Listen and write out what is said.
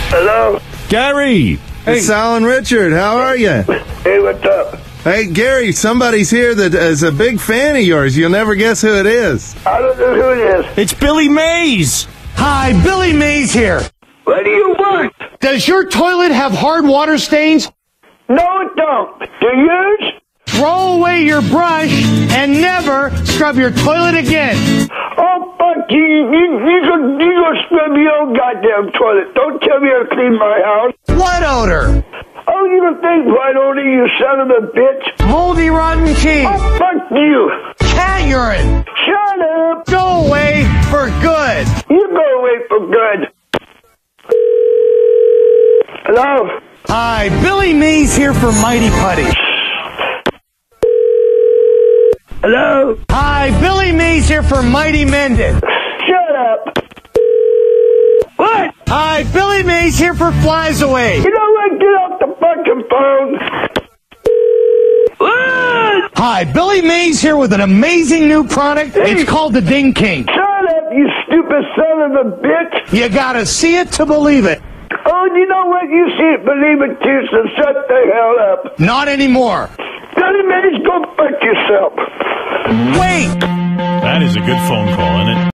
Hello? Gary! Hey, Sal and Richard, how are you? Hey, what's up? Hey, Gary, somebody's here that is a big fan of yours. You'll never guess who it is. I don't know who it is. It's Billy Mays! Hi, Billy Mays here. What do you want? Does your toilet have hard water stains? No, it don't. Do yours? Throw away your brush and never scrub your toilet again. Oh, fuck you. You go scrub your own goddamn toilet. Don't tell me how to clean my house. What odor? Oh, you don't think right over you son of a bitch? Moldy rotten cheese. Oh, fuck you. Cat urine. Shut up. Go away for good. You go away for good. Hello? Hi, Billy Mays here for Mighty Putty. Hello? Hi, Billy Mays here for Mighty Mended. Shut up. What? Hi, Billy Mays here for Flies Away. You know what? Get off the fucking phone. What? Hi, Billy Mays here with an amazing new product. It's called the Ding King. Shut up, you stupid son of a bitch. You gotta see it to believe it. Oh, you know what? You see it, believe it too, so shut the hell up. Not anymore. Billy Mays, go fuck yourself. Wait! That is a good phone call, isn't it?